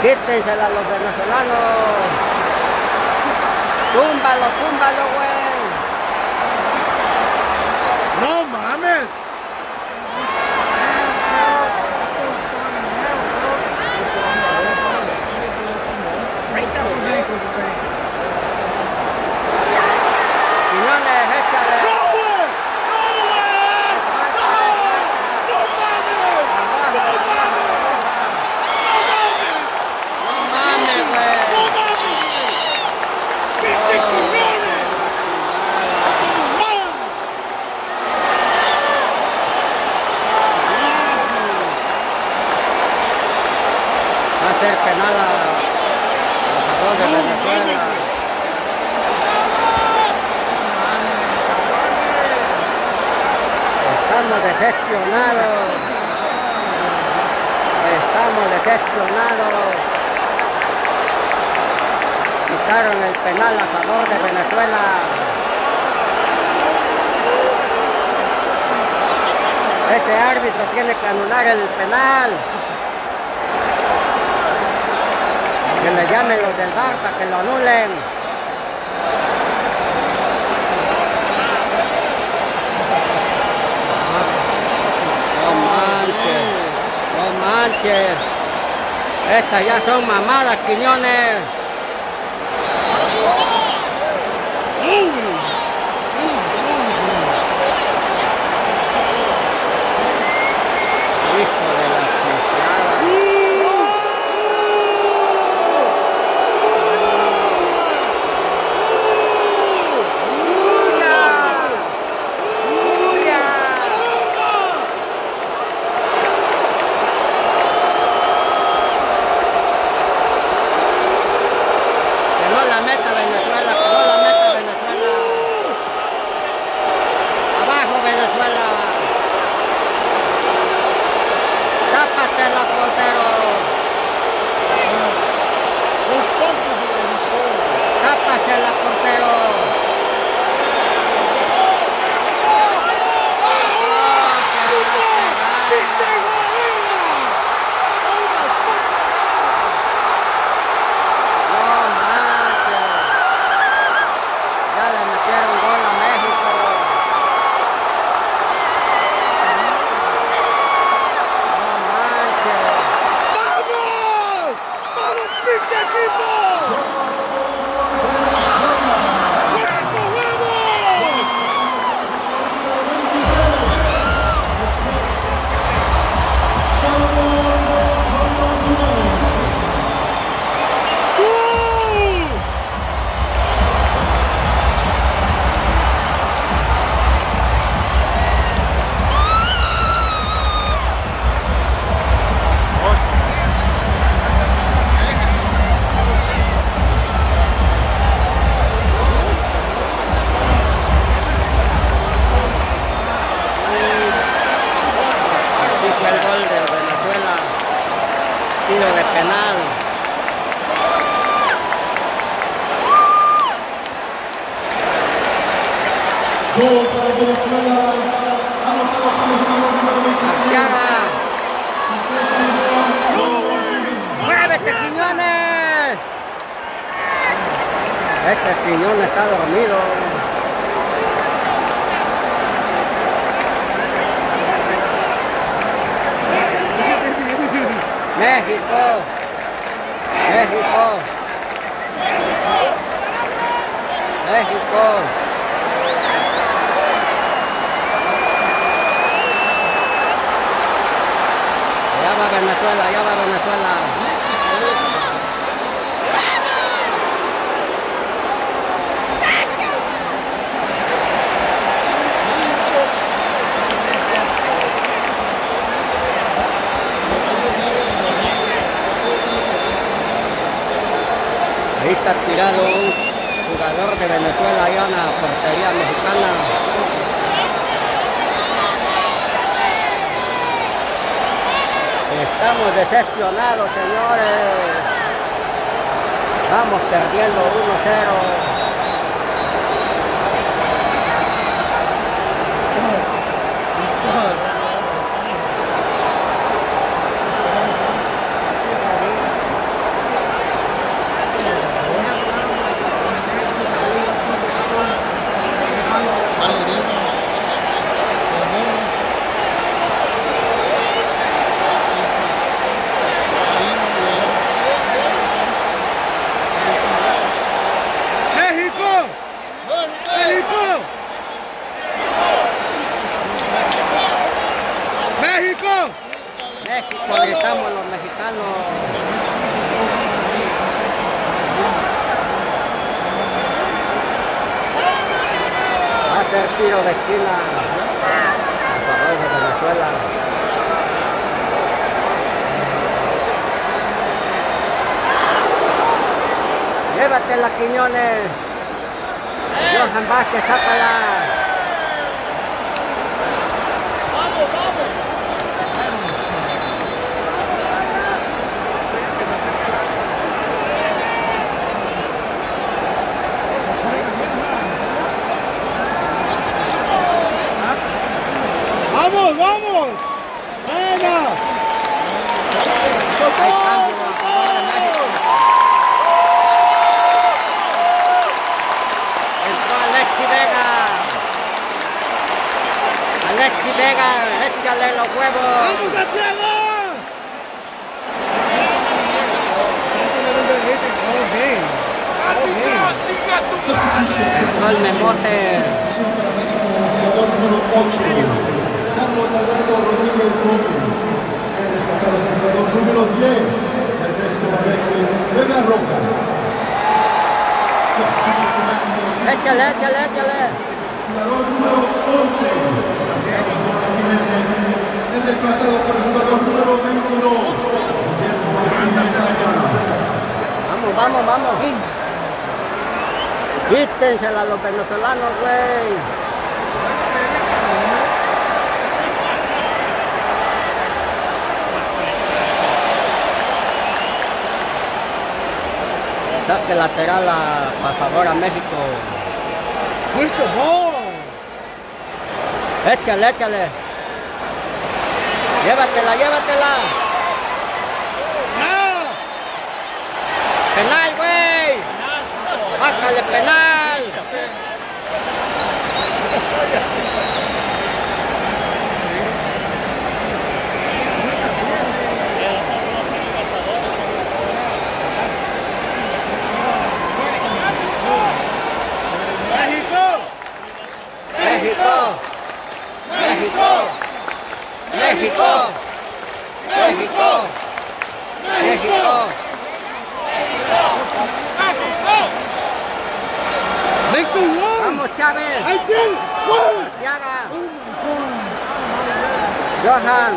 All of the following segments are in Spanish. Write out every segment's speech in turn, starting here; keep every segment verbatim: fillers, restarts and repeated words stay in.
Quítensela los venezolanos. Túmbalo, túmbalo, güey. No mames. Quiñones, échale. ¡No, güey! ¡No, güey! ¡No! ¡No mames! ¡No mames! No mames, güey. ¡No mames, güey! ¡Pinche Quiñones! ¡Estamos mal! Va a ser penal a favor de Venezuela. Estamos decepcionados. Estamos decepcionados. Quitaron el penal a favor de Venezuela. Este árbitro tiene que anular el penal. Que le llamen los del V A R para que lo anulen. No manches, no manches. Estas ya son mamadas, Quiñones. Hijo de la chiflada. Que no la meta Venezuela, que no la meta Venezuela. Abajo Venezuela. Tápatela, portero. Tápatela, portero. No manches. Ya le metieron gol a México. No manches. ¡Vamos! ¡Vamos, pinche equipo! ¡México, vamos! ¡Uh! Aquí fue el gol de Venezuela. Tiro de penal. Gol para Venezuela, anotado por el jugador número veintitrés. Arteaga. José Salmón. ¡Muévete, Quiñones! Este Quiñones está dormido. México. México. México. Ya va Venezuela, ya va Venezuela. Ahí está tirado un jugador de Venezuela allá en la portería mexicana. Estamos decepcionados, señores. Vamos perdiendo uno cero. México, gritamos los mexicanos. Va a ser tiro de esquina a favor de Venezuela. Llévatela, Quiñones. Johan Vázquez, sácala. Vamos, vamos. Vamos, vamos. Venga. Hay cambio a favor de México. Entró Alexis Vega. Alexis Vega, échale los huevos. Vamos, Santiago. Substitution. Entró el Memote. Substitución para México, jugador número ocho, Carlos Alberto Rodríguez Gómez. El reemplazado por jugador número diez, Ernesto Alexis Vega Rojas. Substitution for Mexico. Échale, échale, échale. Jugador número once, Santiago Tomás Jiménez. El reemplazado por el jugador número veintidós, Guillermo Martínez Ayala. Vamos, vamos, vamos. Quítensela a los venezolanos, güey. Saque lateral a, a favor a México. Push the ball. Échale, échale. Llévatela, llévatela. ¡Ah! Penal, güey. Bájale, penal. México. México. México. México. México. México. Make the one. Vamos, Chávez. I did it. One. Yaga. Oh my Johan.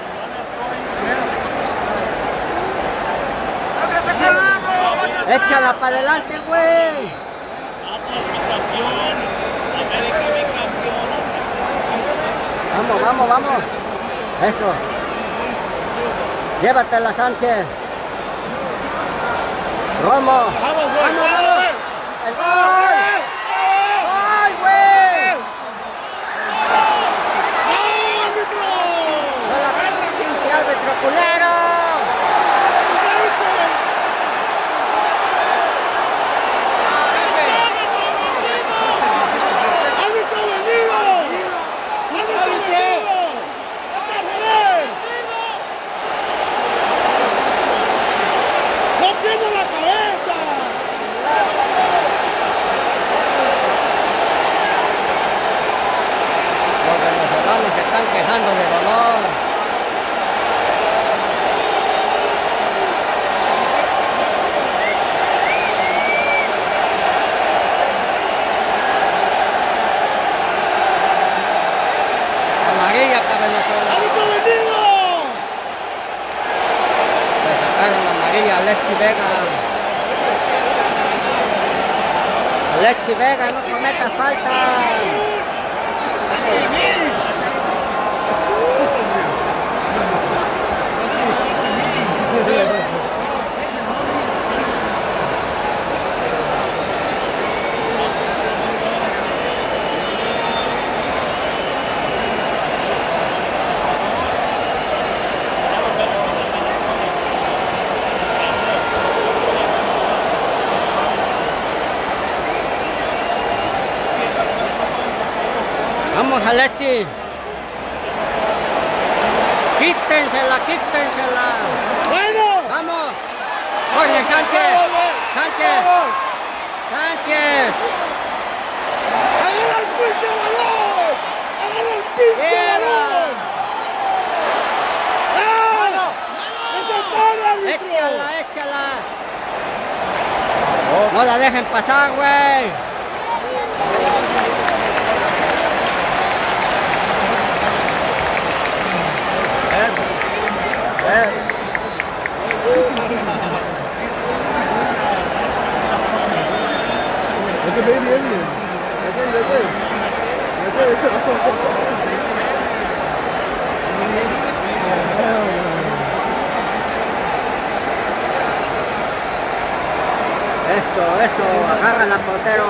Échala para adelante, güey. Vamos, vamos, vamos. Eso. Llévatela, Sánchez. Romo. God. Vamos, güey. Vamos, Vamos, vamos. güey. El gol. ¡Ay, güey! ¡Árbitro! ¡Hola, pinche árbitro culero! ¡Árbitro venido! ¡Árbitro venido! ¡Hasta joder! ¡No pierdas la cabeza! Los venezolanos se están quejando de dolor. Amarilla para Venezuela. ¡Árbitro venido! Le sacaron amarilla a Alexis Vega. Alexis Vega, no cometa falta. Vamos, Alexis. Quítensela, quítensela. ¡Bueno! Vamos. Jorge Sánchez. ¡Vamos, güey! Sánchez. ¡Vamos! Sánchez. ¡Agarra el pinche balón! ¡Agarra el pinche Lleva. balón! No la dejen pasar, güey. That's a baby alien. Right there, right there. Right there, right there. Up, up, up, up. Hell no. Esto, esto, agarran al portero.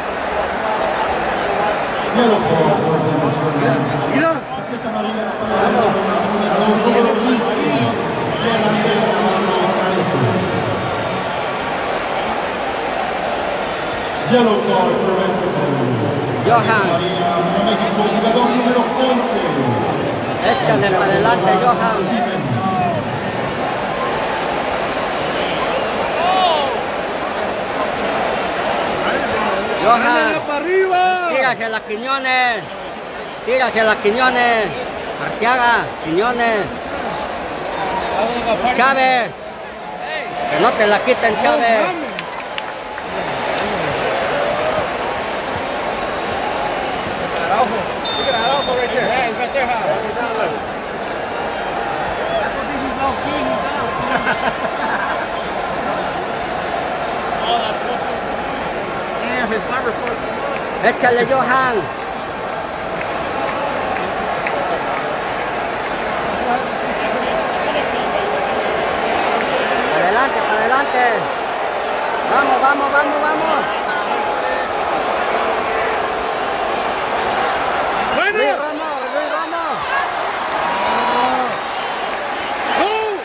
Yellow card for Venezuela. Mira. Tarjeta amarilla para Venezuela. Jugador número quince. Delantero Marrosaito. Yellow card for Mexico. Johan. Amarilla para México. Jugador número once. Échale para adelante, Johan. Johan. ¡Mándala para arriba! Tírase a las Quiñones. Tírase a las Quiñones. Arteaga, Quiñones. Chávez. Que no te la quiten, Chávez. Look at Araujo right there. Hey, he's right there, huh? That's what he's low key, he's down. Oh, that's so cool. Damn, his number four. Échale, Johan. Para adelante, para adelante. Vamos, vamos, vamos, vamos. Luis Bueno. Ramos, Luis Ramos. No.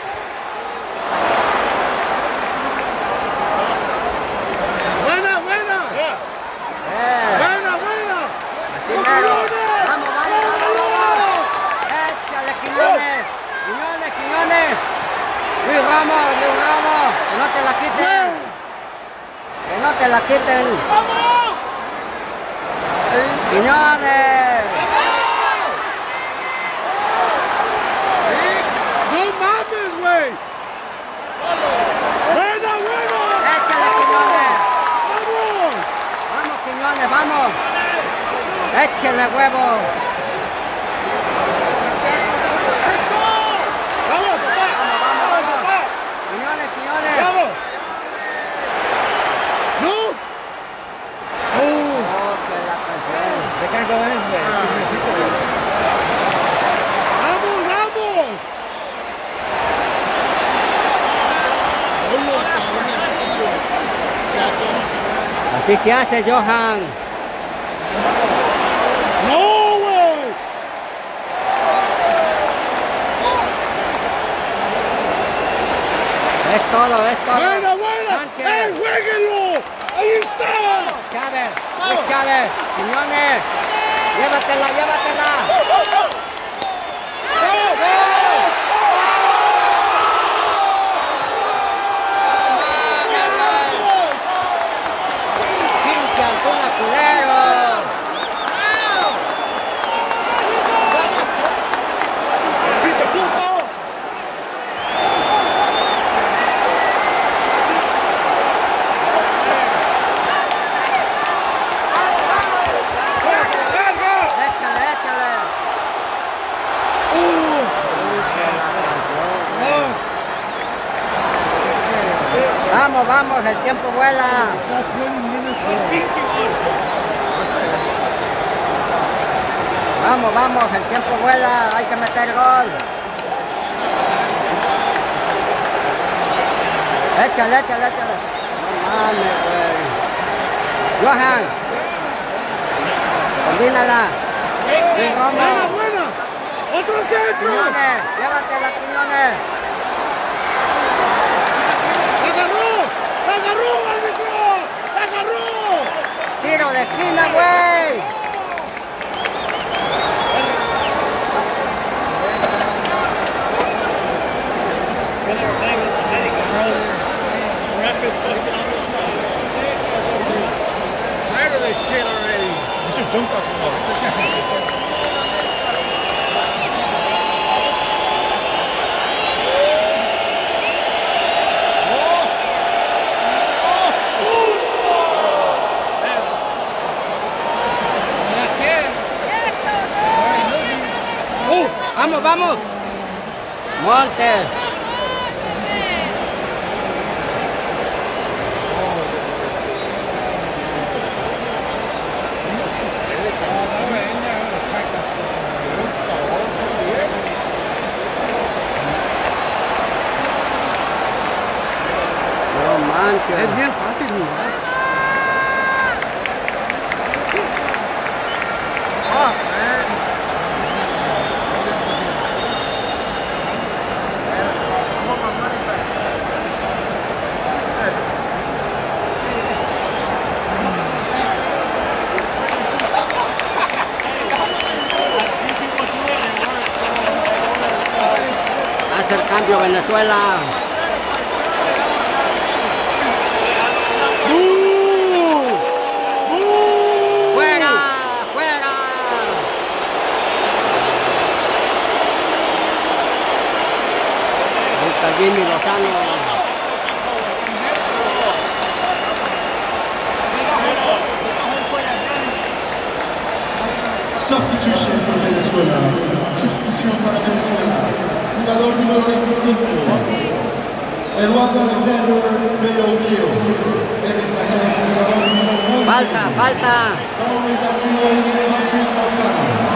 Buena, buena. Eh, Buena, buena. así mero. Vamos, vamos, vamos, vamos. Échale, Quiñones. Quiñones, Quiñones. Luis Ramos, Luis Ramos. Que no te la quiten. Que no te la quiten. Quiñones. No mames, güey. Buena, buena. Échale, Quiñones. Vamos. Vamos, Quiñones, vamos. Échale, huevo. Vamos, papá. Vamos, vamos, vamos. papá. Quiñones, Quiñones. Vamos. No. Oh. Oh, que la canción. They can't go in there. Vamos, vamos. Así que hace, Johan. No, güey. Es todo, es todo. Buena, buena. Sánchez. ¡Eh, jueguenlo! Ahí está. Chávez, Luis Chávez, Quiñones. Llévatela, llévatela. Pinche Antuna, culero. ¡Pinche puto! Échale, échale. Uh, Vamos, vamos, el tiempo vuela. Vamos, vamos, el tiempo vuela. Hay que meter gol. Échale, échale, échale. No mames, güey. Johan. Combínala. Luis buena, Romo. buena. Otro centro. Quiñones, llévatela, Quiñones. ¡La agarró! ¡La agarró, árbitro! ¡La agarró! Tiro de esquina, güey. Tired of this shit already. You should jump off the wall. Vamos, vamos. Monte. No manches. Es bien fácil jugar. Ah, Hace el cambio Venezuela. ¡Fuera! ¡Fuera! Ahí está Jimmy Lozano. Substitution for Venezuela. Sustitución para Venezuela. Jugador número veinticinco. Eduardo Alexander Bello-Gil. El reemplazado por jugador número once. Falta, falta. Raúl Daniel Machis Montano.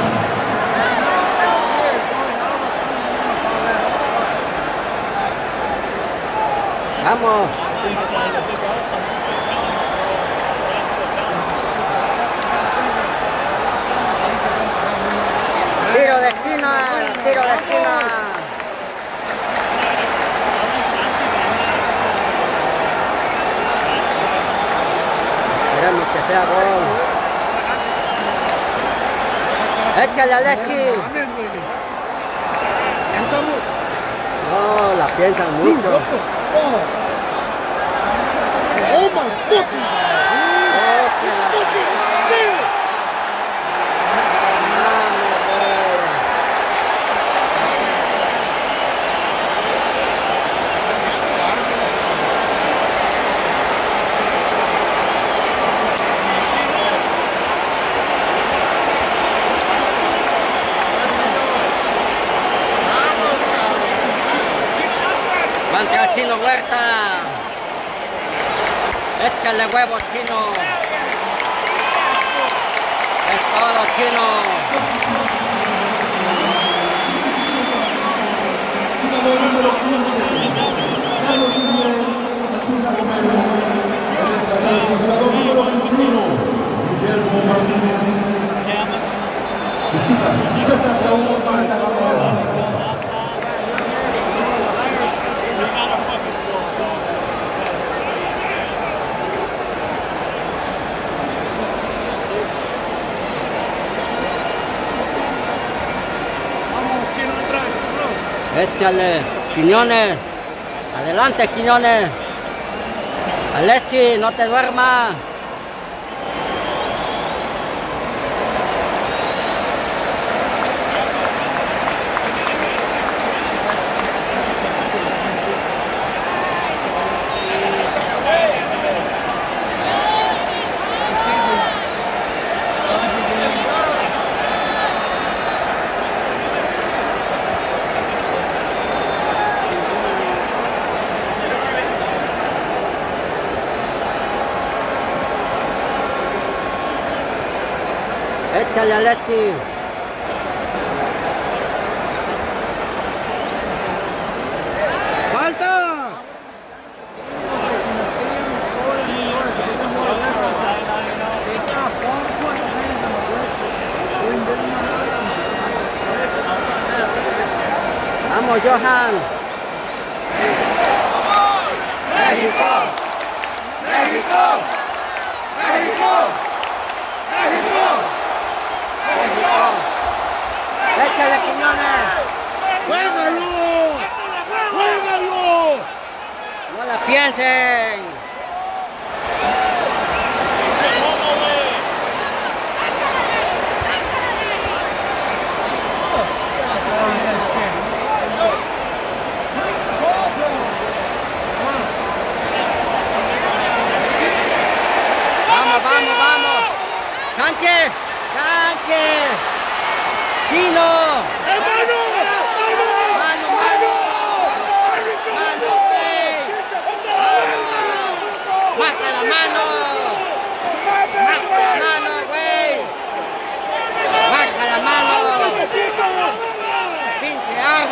Vamos. Tiro de esquina, tiro de esquina. Queremos que sea gol. Échale a Alexi. mames, güey. Ya estamos. No, la piensan Sí, mucho. loco. Oh. Oh my fucking Oh, que la- fucking damn. Mames, güey. Mante al Chino Huerta. Échale huevos, Chino. Es todo, Chino. Jugador número quince. Carlos Uriel Antuna Romero. El reemplazado por jugador número veintiuno. Guillermo Martínez. Disculpa, César Saúl Marta Romero. Échale, Quiñones. Adelante, Quiñones. Alexi, no te duermas. Échale, Alexi. ¡Falta! Vamos, Johan. ¡México! ¡México! ¡México! ¡México! Échale, Quiñones. ¡Juégalo! ¡Juégalo! No la piensen. Vamos, vamos, vamos. Sánchez, Sánchez. Chino. ¡Hermano!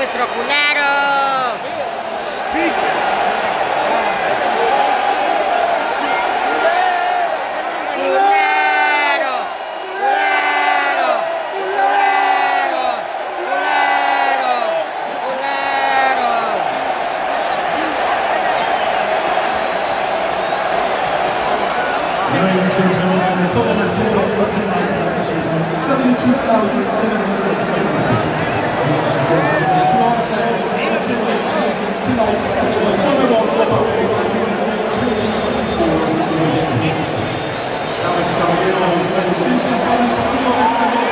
árbitro culero! ¡Culero! ¡Culero! ¡Culero! ¡Culero! ¡Culero! Ladies and gentlemen, the total attendance for tonight's match is seventy-two thousand seven hundred seventy. I'd like to say thank you to all the fans for attending tonight's match of the Commonwealth Copa América U S A twenty twenty-four. Damas y caballeros, la asistencia para el partido de esta noche.